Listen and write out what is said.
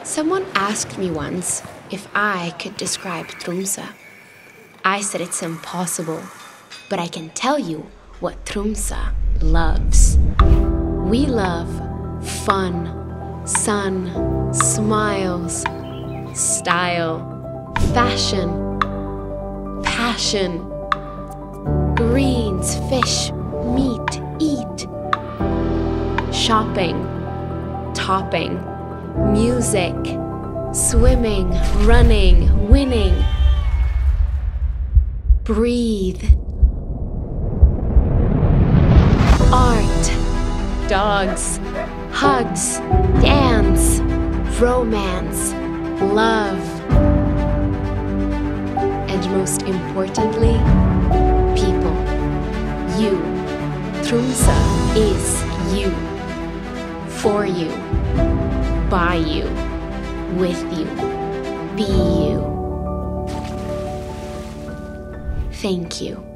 Someone asked me once if I could describe Tromsø. I said it's impossible, but I can tell you what Tromsø loves. We love fun, sun, smiles, style, fashion, passion, greens, fish, meat, eat, shopping, topping, music, swimming, running, winning, breathe, art, dogs, hugs, dance, romance, love, and most importantly, people. You. Tromsø is you. For you. By you. With you. Be you. Thank you.